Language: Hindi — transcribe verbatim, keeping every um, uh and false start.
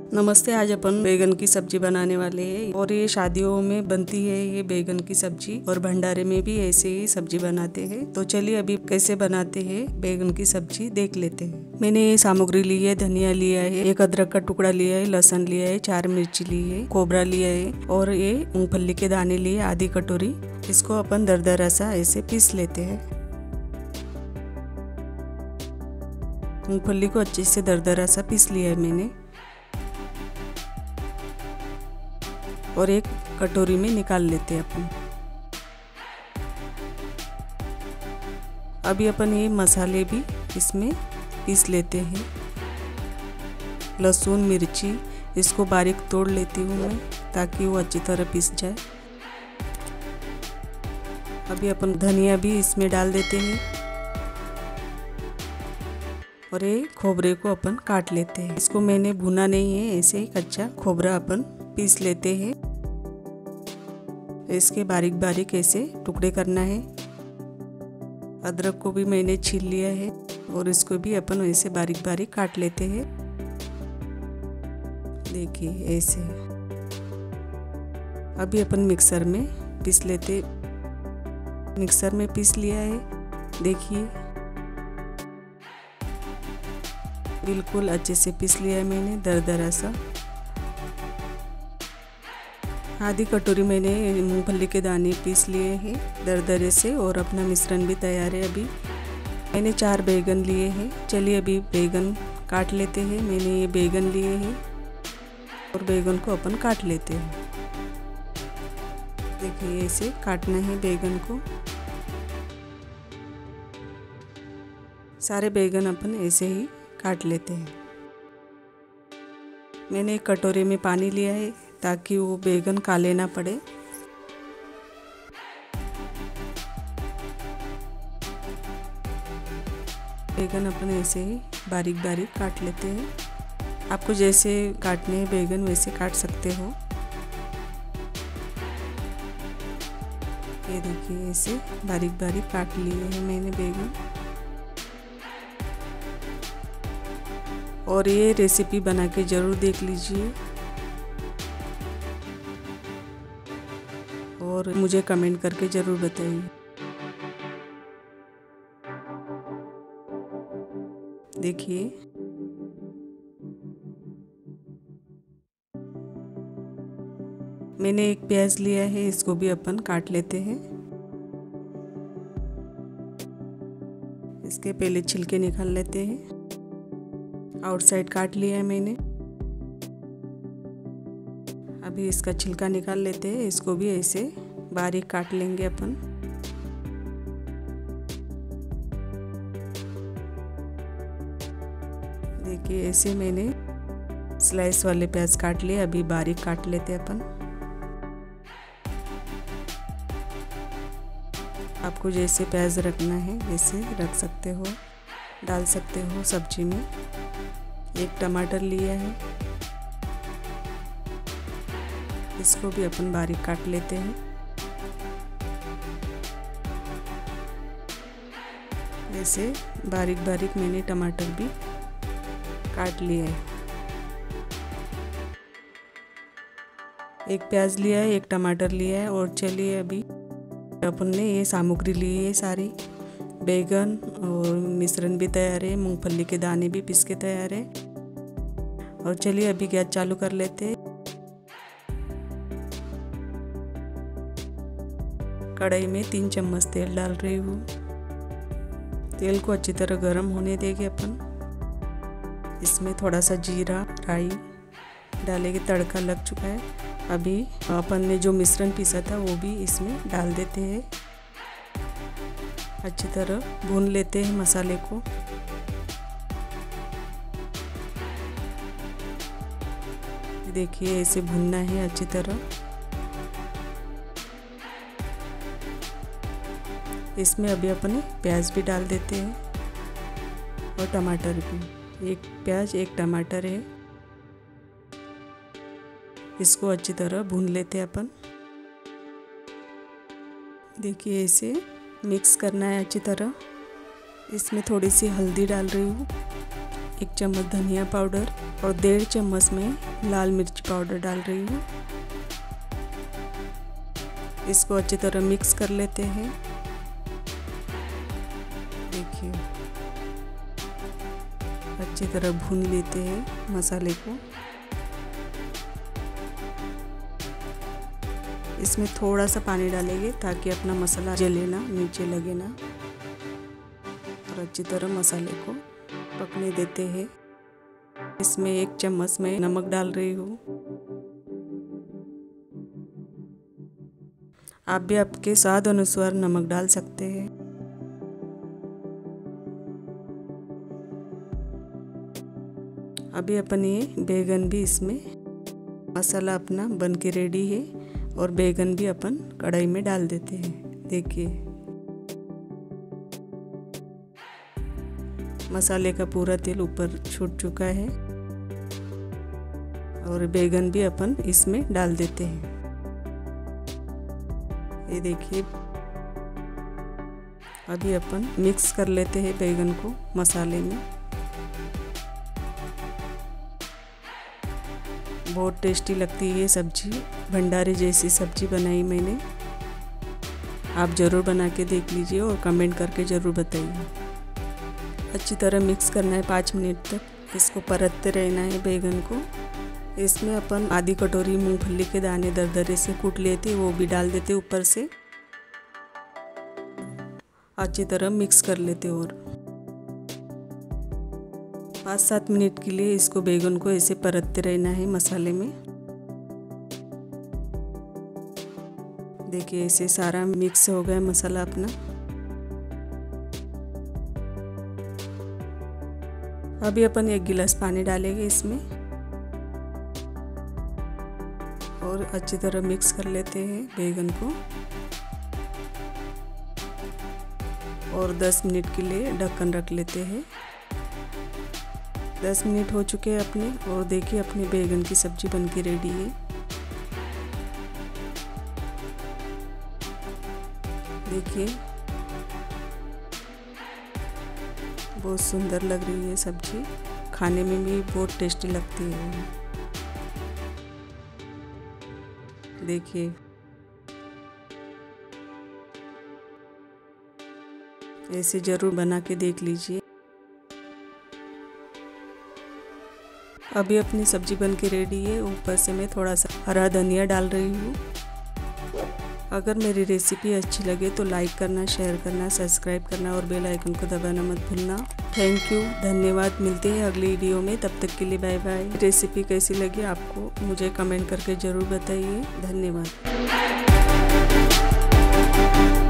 नमस्ते। आज अपन बैगन की सब्जी बनाने वाले हैं और ये शादियों में बनती है ये बैगन की सब्जी, और भंडारे में भी ऐसे ही सब्जी बनाते हैं। तो चलिए अभी कैसे बनाते हैं बैगन की सब्जी देख लेते हैं। मैंने ये सामग्री ली है, धनिया लिया है, एक अदरक का टुकड़ा लिया है, लहसुन लिया है, चार मिर्ची ली है, कोबरा लिया है और ये मूंगफली के दाने लिए आधी कटोरी। इसको अपन दरदरा सा ऐसे पीस लेते हैं। मूंगफली को अच्छे से दरदरा सा पीस लिया है मैंने और एक कटोरी में निकाल लेते हैं अपन। अभी अपन ये मसाले भी इसमें पीस लेते हैं। लहसुन मिर्ची इसको बारीक तोड़ लेती हूँ मैं ताकि वो अच्छी तरह पीस जाए। अभी अपन धनिया भी इसमें डाल देते हैं और ये खोबरे को अपन काट लेते हैं। इसको मैंने भुना नहीं है, ऐसे ही कच्चा खोबरा अपन पीस लेते हैं। इसके बारीक बारीक ऐसे टुकड़े करना है। अदरक को भी मैंने छील लिया है और इसको भी अपन ऐसे बारीक बारीक काट लेते हैं। देखिए ऐसे। अभी अपन मिक्सर में पीस लेते। मिक्सर में पीस लिया है, देखिए बिल्कुल अच्छे से पीस लिया है मैंने दरदरा सा। आधी कटोरी मैंने मूंगफली के दाने पीस लिए हैं दरदरे से और अपना मिश्रण भी तैयार है। अभी मैंने चार बैगन लिए हैं। चलिए अभी बैगन काट लेते हैं। मैंने ये बैगन लिए हैं और बैगन को अपन काट लेते हैं। देखिए ऐसे काटना है बैगन को। सारे बैगन अपन ऐसे ही काट लेते हैं। मैंने एक कटोरे में पानी लिया है ताकि वो बैगन काले ना पड़े। बैगन अपन ऐसे ही बारीक बारीक काट लेते हैं। आपको जैसे काटने हैं बैगन वैसे काट सकते हो। ये देखिए ऐसे बारीक बारीक काट लिए हैं मैंने बैगन। और ये रेसिपी बना के ज़रूर देख लीजिए और मुझे कमेंट करके ज़रूर बताइए। देखिए मैंने एक प्याज लिया है, इसको भी अपन काट लेते हैं। इसके पहले छिलके निकाल लेते हैं। आउटसाइड काट लिया है मैंने। अभी इसका छिलका निकाल लेते हैं। इसको भी ऐसे बारीक काट लेंगे अपन। देखिए ऐसे मैंने स्लाइस वाले प्याज काट लिए। अभी बारीक काट लेते हैं अपन। आपको जैसे प्याज रखना है वैसे रख सकते हो, डाल सकते हो सब्जी में। एक टमाटर लिया है, इसको भी अपन बारीक काट लेते हैं। ऐसे बारीक बारीक मैंने टमाटर भी काट लिया है। एक प्याज लिया है, एक टमाटर लिया है। और चलिए अभी अपन ने ये सामग्री ली है सारी। बैगन और मिश्रण भी तैयार है, मूंगफली के दाने भी पीस के तैयार है। और चलिए अभी गैस चालू कर लेते हैं। कढ़ाई में तीन चम्मच तेल डाल रही हूँ। तेल को अच्छी तरह गर्म होने देंगे अपन। इसमें थोड़ा सा जीरा राई डालेंगे। तड़का लग चुका है। अभी अपन ने जो मिश्रण पीसा था वो भी इसमें डाल देते हैं। अच्छी तरह भून लेते हैं मसाले को। देखिए ऐसे भूनना है अच्छी तरह। इसमें अभी अपन प्याज भी डाल देते हैं और टमाटर भी। एक प्याज एक टमाटर है, इसको अच्छी तरह भून लेते हैं अपन। देखिए ऐसे मिक्स करना है अच्छी तरह। इसमें थोड़ी सी हल्दी डाल रही हूँ एक चम्मच धनिया पाउडर और डेढ़ चम्मच में लाल मिर्च पाउडर डाल रही हूँ। इसको अच्छी तरह मिक्स कर लेते हैं। देखिए अच्छी तरह भून लेते हैं मसाले को। इसमें थोड़ा सा पानी डालेंगे ताकि अपना मसाला जले ना, नीचे लगे ना। और अच्छी तरह मसाले को पकने देते हैं। इसमें एक चम्मच में नमक डाल रही हूँ। आप भी आपके स्वाद अनुसार नमक डाल सकते हैं। अभी अपन ये बैगन भी इसमें, मसाला अपना बन के रेडी है और बैगन भी अपन कढ़ाई में डाल देते हैं। देखिए मसाले का पूरा तेल ऊपर छूट चुका है और बैगन भी अपन इसमें डाल देते हैं। ये देखिए अभी अपन मिक्स कर लेते हैं बैगन को मसाले में। बहुत टेस्टी लगती है ये सब्जी, भंडारे जैसी सब्जी बनाई मैंने। आप ज़रूर बना के देख लीजिए और कमेंट करके ज़रूर बताइए। अच्छी तरह मिक्स करना है पाँच मिनट तक। इसको परतते रहना है बैगन को। इसमें अपन आधी कटोरी मूंगफली के दाने दरदरे से कूट लेते, वो भी डाल देते ऊपर से। अच्छी तरह मिक्स कर लेते और पाँच सात मिनट के लिए इसको बैगन को ऐसे परतते रहना है मसाले में। देखिए ऐसे सारा मिक्स हो गया मसाला अपना। अभी अपन एक गिलास पानी डालेंगे इसमें और अच्छी तरह मिक्स कर लेते हैं बैगन को और दस मिनट के लिए ढक्कन रख लेते हैं। दस मिनट हो चुके हैं अपने और देखिए अपने बैगन की सब्जी बनके रेडी है। देखिए बहुत सुंदर लग रही है सब्जी, खाने में भी बहुत टेस्टी लगती है। देखिए ऐसे जरूर बना के देख लीजिए। अभी अपनी सब्जी बन के रेडी है। ऊपर से मैं थोड़ा सा हरा धनिया डाल रही हूँ। अगर मेरी रेसिपी अच्छी लगे तो लाइक करना, शेयर करना, सब्सक्राइब करना और बेल आइकन को दबाना मत भूलना। थैंक यू, धन्यवाद। मिलते हैं अगली वीडियो में, तब तक के लिए बाय बाय। रेसिपी कैसी लगी आपको मुझे कमेंट करके ज़रूर बताइए। धन्यवाद।